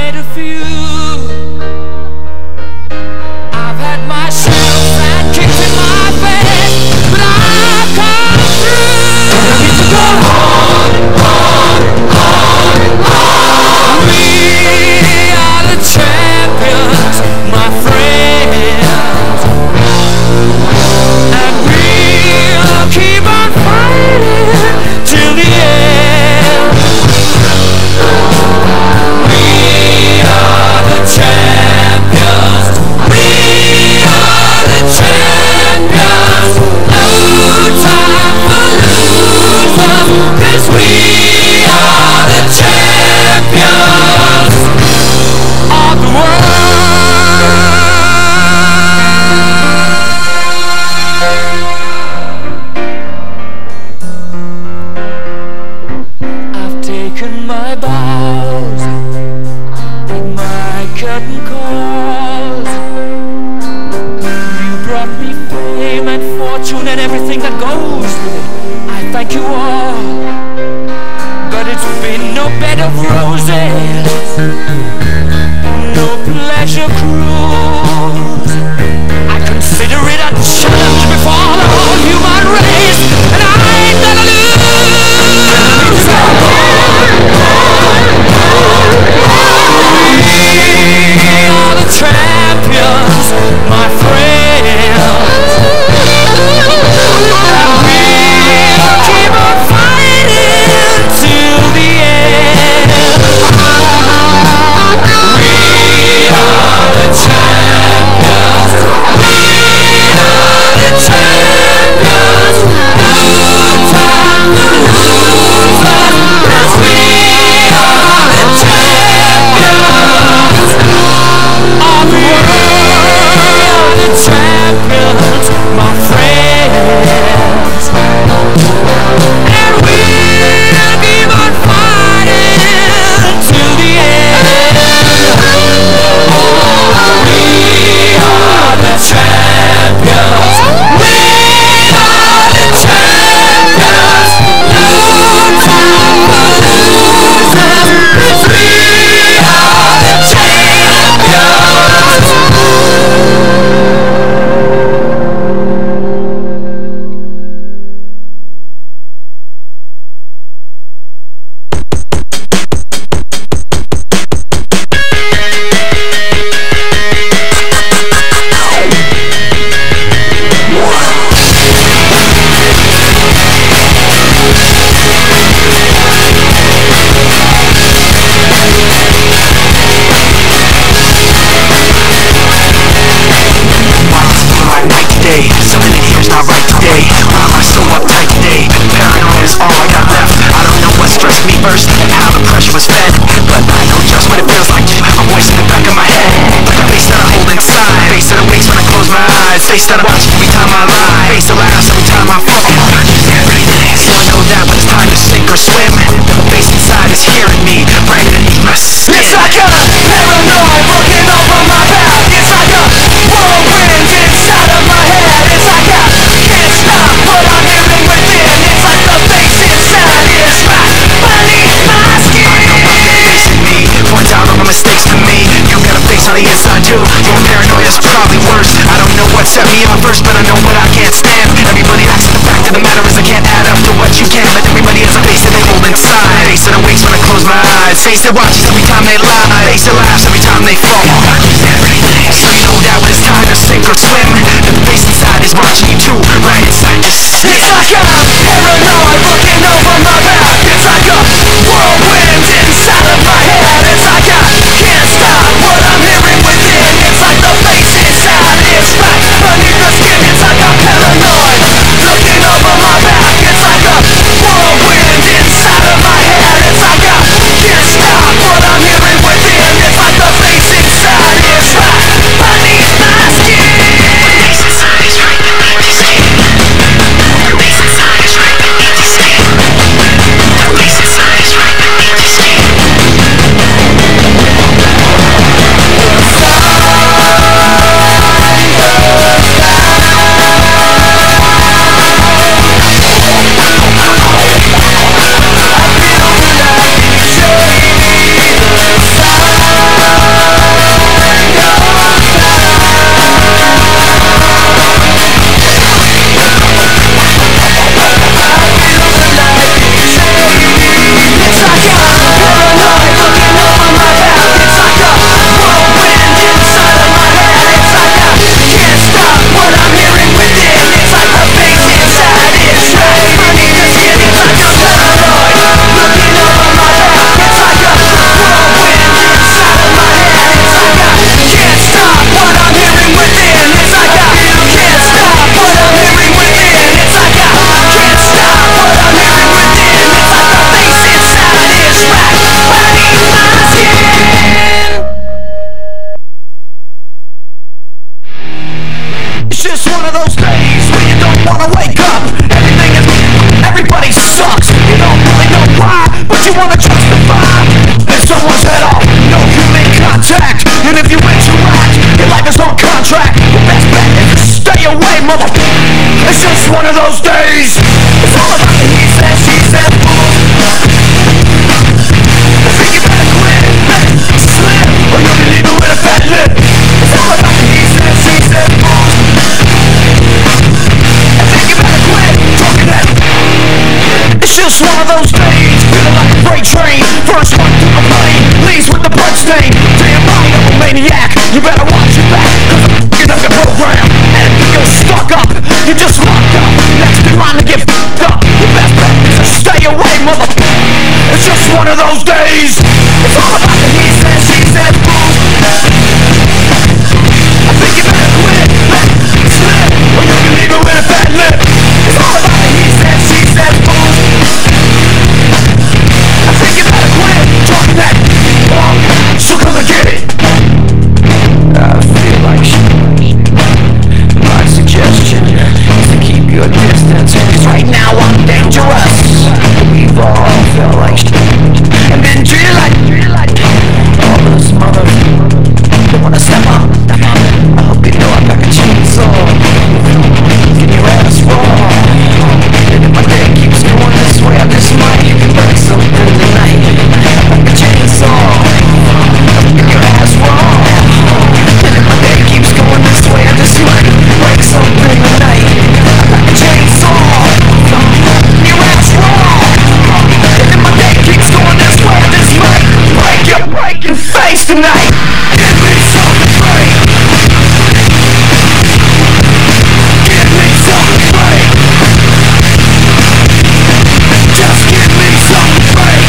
made a few. I've had my shells and kicks in my face, but I've come through. I need to go on, on, on, on. We are the champions, my friends, and we'll keep on fighting till the end. We are the champions. We are the champions. No time for losers, 'cause we are the champions of the world. I've taken my bows with my curtain calls. You brought me fame and fortune and everything that goes with it. I thank you all, but it's been no bed of roses, no pleasure cruise. I consider it a challenge before the whole human race, and I ain't gonna lose. We are the champions, my friends, and we'll keep on fighting till the end. We are the champions. We are the champions. No time to lose us, 'cause we are the champions of the world. The champions, my friends, and we'll keep on fighting till the end. We are the champions. We are the champions. No time for losers, 'cause we are the champions. Something in here's not right today. Why am I so uptight today? Paranoia is all I got left. I don't know what stressed me first and how the pressure was fed, but I know just what it feels like. A voice in the back of my head, like a face that I hold inside. Face that awaits when I close my eyes. Face that I watch every time I lie. Face that laughs every time I fall. So I know that when it's time to sink or swim, the face inside is hearing me right beneath my skin. It's like a paranoid looking over my back. It's like a whirlwind inside of my head. It's like I can't stop what I'm hearing within. It's like the face inside is right beneath my skin. I know I've been facing me, points out all the mistakes to me. You got a face on the inside too. Your paranoia is probably worse. I don't know what set me off first, but I know what I can't stand. Everybody acts, the fact of the matter is I can't add up to what you can. But everybody has a face that they hold inside. Face that awakes when I close my eyes. Face that watches every time they lie. Face that laughs every time they fall. So you know that when it's time to sink or swim, that the face inside is watching you too, right inside your skin. It's like a paranoid looking over my back. It's like a whirlwind inside of my head. It's like I can't stop what I'm hearing within. It's like the face inside is right beneath the skin. It's like a paranoid looking over my back. It's like a whirlwind inside of my head. It's like I can't stop what I'm hearing within. It's like the face inside is right beneath my skin. The face inside is right beneath the skin. The face inside is right beneath those days when you don't wanna wake up. Everybody sucks. You don't really know why, but you wanna justify. If someone's head off, no human contact. And if you interact, your life is on contract. The best bet is to stay away, mother. It's just one of those days. It's all about the he said, she said. I think you better quit, slip, or you'll be leaving with a fat lip. It's all about the he said, she said. I think you better quit talking that. It's just one of those days, feeling like a freight train. First one through the plane, leaves with the bloodstain. Damn right, I'm a maniac. You better watch your back, cause I'm up your program. And if you get stuck up, you're just locked up. Next in line to get f***ed up. The best bet is to stay away, mother. It's just one of those days. It's all about the he said, she said. I think you better quit, slip, or you can leave it with a fat lip. It's all about the he said, she said. I think you better quit talking that long, so come and get it. I feel like my suggestion is to keep your distance, cause right now I'm dangerous. We've all felt like and been treated like all those motherfuckers that wanna step up. I hope you know I got a chainsaw. Get your ass raw. And if my day keeps going this way, I just might break something tonight. I got a chainsaw. Get your ass raw. And if my day keeps going this way, I just might break something tonight. I got a chainsaw. Get your ass raw. And if my day keeps going this way, I just might break your face tonight. Give me something great. Give me something great. Just give me something great.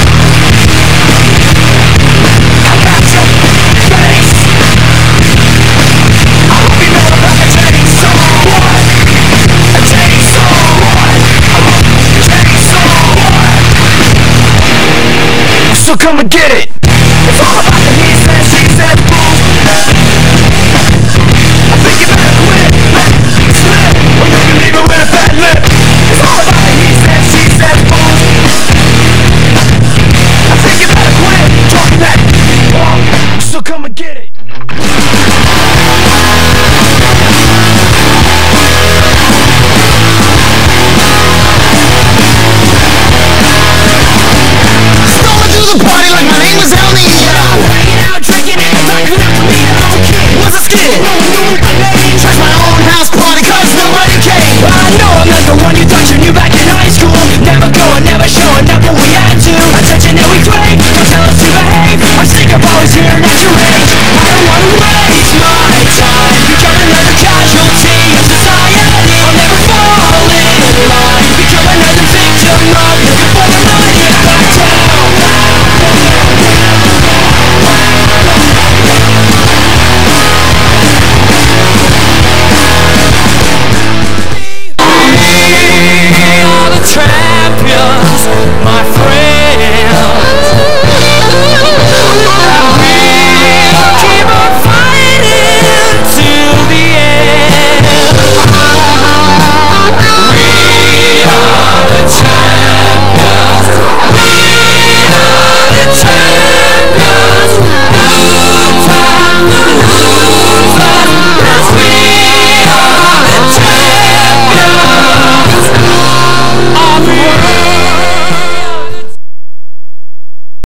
I got your face. I hope you know about a chainsaw. A chainsaw. A chainsaw. So come and get